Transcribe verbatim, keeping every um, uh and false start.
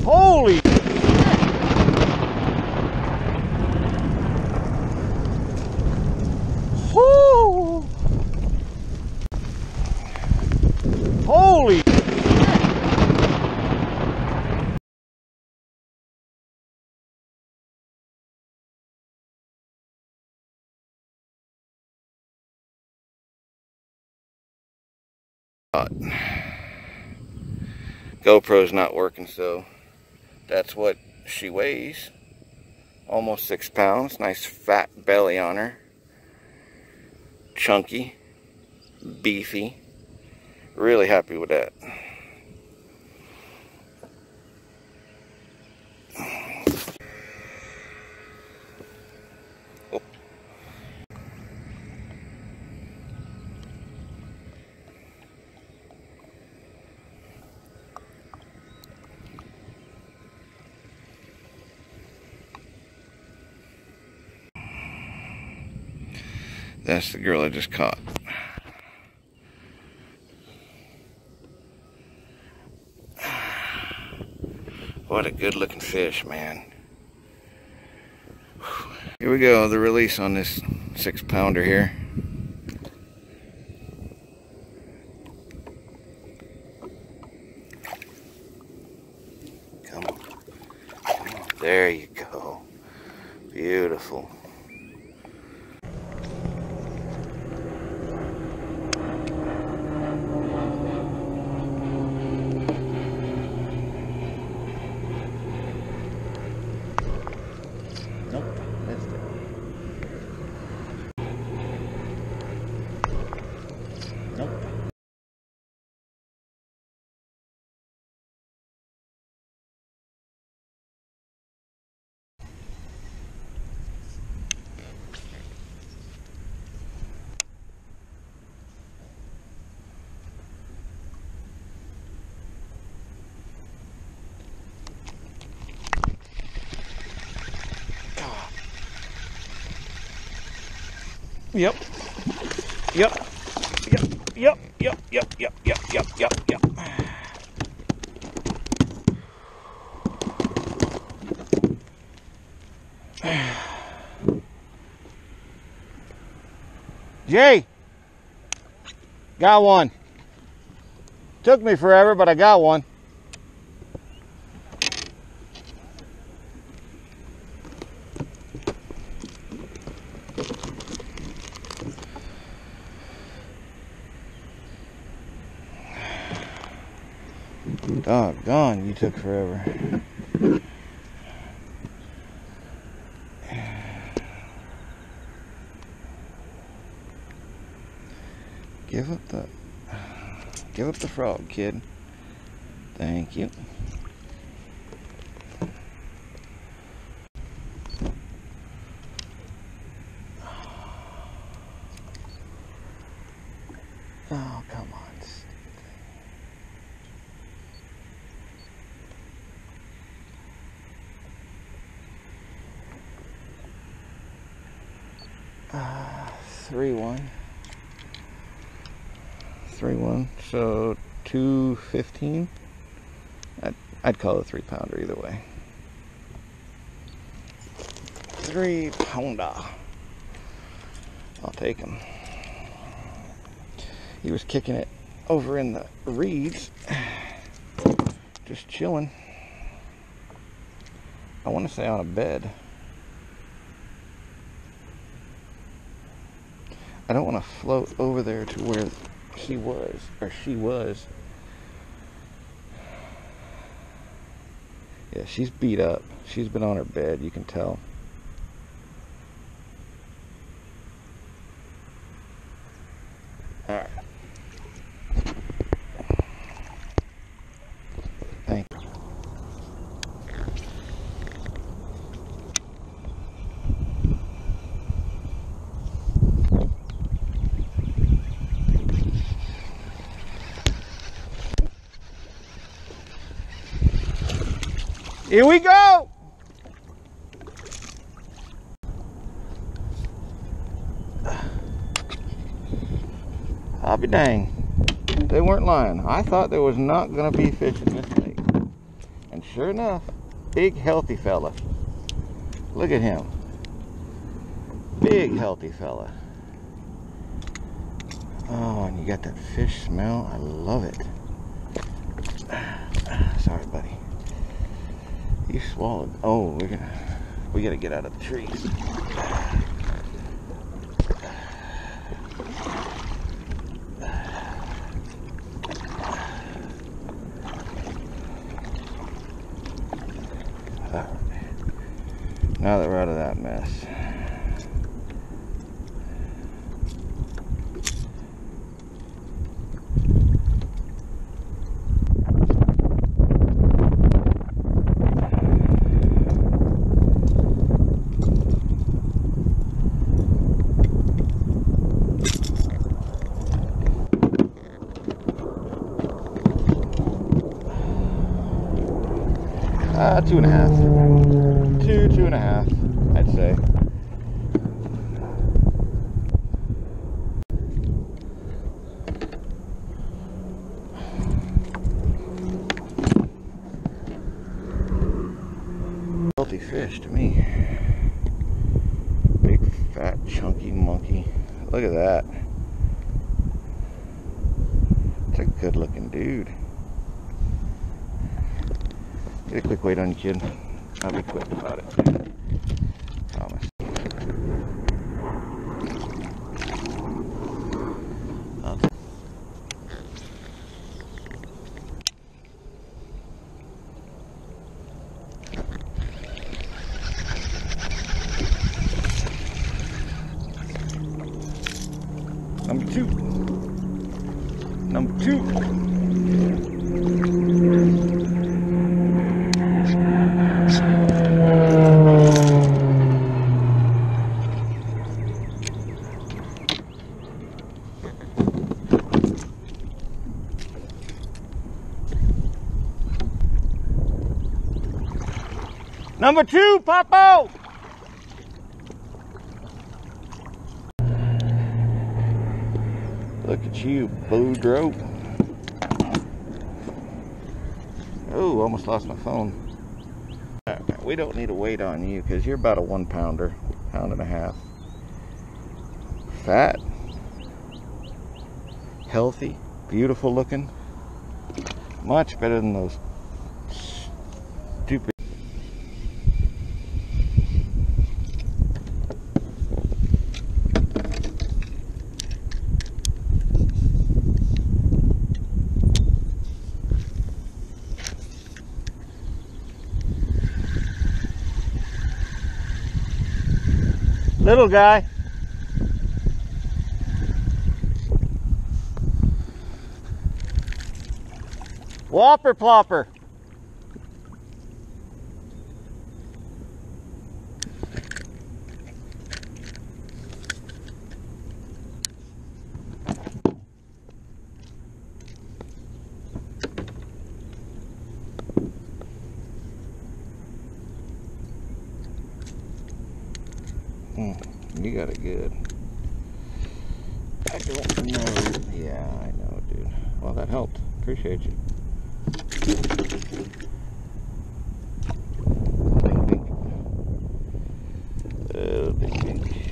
Holy! Whoo! Holy! GoPro's not working, so that's what she weighs. Almost six pounds. Nice fat belly on her. Chunky. Beefy. Really happy with that. Oh. That's the girl I just caught. What a good looking fish, man. Here we go, the release on this six pounder here. Come on. Come on. There you go. Beautiful. Nope, missed it. Nope. Yep. Yep. Yep. Yep. Yep. Yep. Yep. Yep. Yep. Yep. Yep. Jay, got one. Took me forever, but I got one. Doggone, you took forever. Give up the, give up the frog, kid. Thank you. Oh, come on. Uh, three one. three one, so two fifteen. I'd, I'd call it a three pounder either way. Three pounder. I'll take him. He was kicking it over in the reeds, just chilling. I want to say on a bed. I don't want to float over there to where he was, or she was. Yeah, she's beat up. She's been on her bed, you can tell. Alright. Thank you. Here we go! I'll be dang. They weren't lying. I thought there was not going to be fish in this lake. And Sure enough, big healthy fella. Look at him. Big healthy fella. Oh, and you got that fish smell. I love it. Sorry, buddy. You swallowed. Oh, we're gonna we gotta get out of the trees. Now that we're out of that mess. Uh, two and a half. Two, two and a half, I'd say. Healthy fish to me. Big, fat, chunky monkey. Look at that. It's a good looking dude. Get a quick weight on you, kid. I'll be quick about it. Promise. I'll Number two. Number two. Number two, Popo! Look at you, Boudreaux. Oh, almost lost my phone. Right, we don't need a weight on you because you're about a one pounder, pound and a half. Fat, healthy, beautiful looking. Much better than those stupid. Little guy. Whopper plopper. Hmm, you got it good. I don't know. Yeah, I know, dude. Well, that helped. Appreciate you. Ding, ding. Oh, ding, ding.